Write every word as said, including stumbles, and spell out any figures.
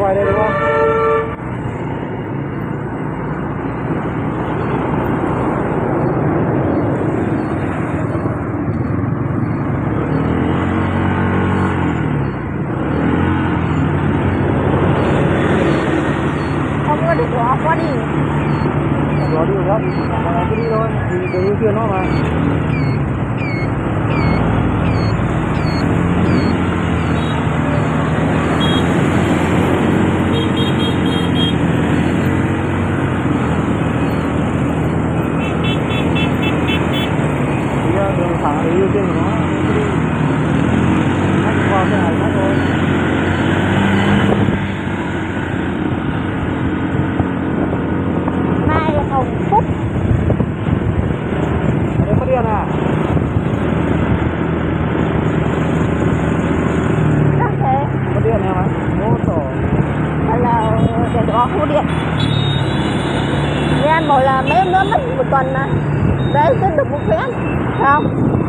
quay đây đúng không? Không có được bỏ qua đi. Đó đi lắm, mà cứ đi thôi, thì đường ưu tiên nó mà. Đường thẳng thì ưu tiên của nó, cứ đi. Ngách qua cái này ngách thôi. Mai Hồng Phúc. Đấy mất điện à? Sao thế? Mất điện em ạ. Ô tổ. Hay là để đó không có điện. Nghe em bảo là mấy em nữa mất một tuần mà. Đấy, cứ được một phen. Không?